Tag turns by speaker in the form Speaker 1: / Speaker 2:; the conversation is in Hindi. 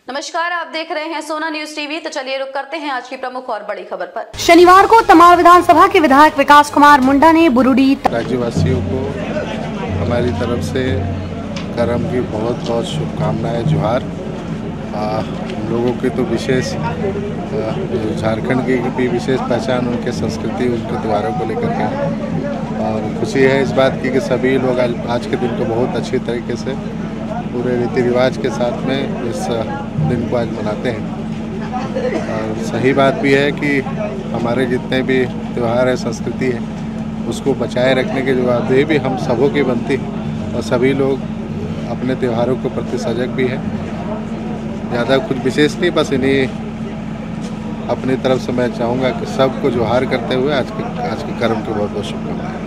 Speaker 1: नमस्कार, आप देख रहे हैं सोना न्यूज टीवी। तो चलिए रुक करते हैं आज की प्रमुख और बड़ी खबर पर।
Speaker 2: शनिवार को तमाड़ विधानसभा के विधायक विकास कुमार मुंडा ने बुरुड़ी
Speaker 3: राज्यवासियों को हमारी तरफ से करम की बहुत बहुत शुभकामनाएं, जोहार। हम लोगों की तो विशेष झारखंड की भी विशेष पहचान उनके संस्कृति, उनके त्योहारों को लेकर के, और खुशी है इस बात की कि सभी लोग आज के दिन को बहुत अच्छी तरीके से पूरे रीति रिवाज के साथ में इस दिन को आज मनाते हैं। और सही बात भी है कि हमारे जितने भी त्यौहार है, संस्कृति है, उसको बचाए रखने की जवाबदेही भी हम सबों की बनती है और सभी लोग अपने त्योहारों के प्रति सजग भी है। ज़्यादा कुछ विशेष नहीं, बस इन्हीं अपनी तरफ से मैं चाहूँगा कि सबको जोहार करते हुए आज के कर्म की बहुत बहुत शुभकामनाएं।